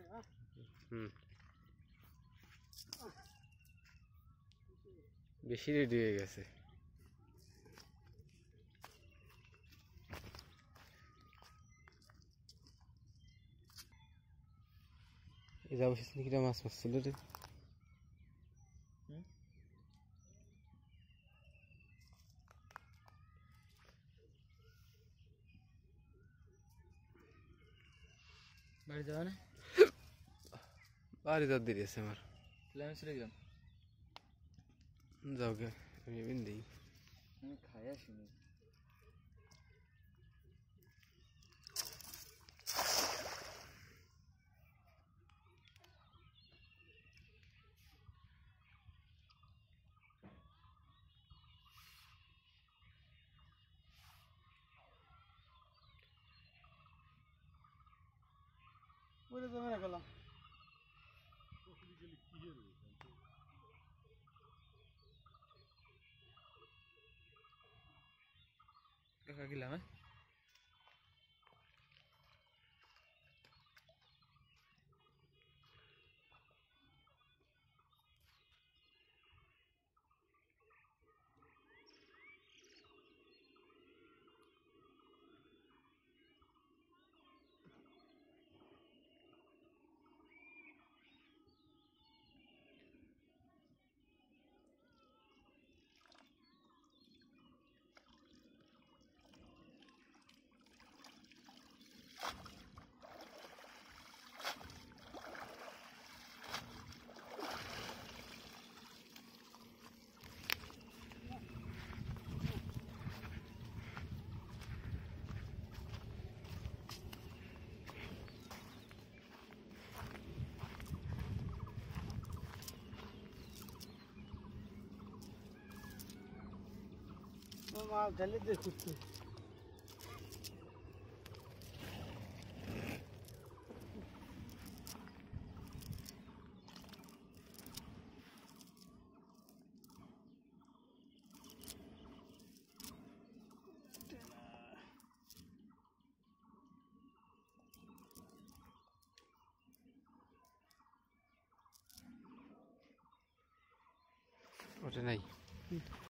বেশি রেডি হয়ে গেছে। এটা অবশ্যই কিটা মাছ মারছিল রে। বাড়ি যাওয়া না? বাড়ি যাওয়ার দেরি আছে আমার। আমি চলে গেলাম। যাও গে, আমি এমনি দিই। আমি খাই আসিনি। ওরে তো মেরে গেলাম। কাকা গেলাম। মাছ ঢালে দেখছি। ওটা নাই।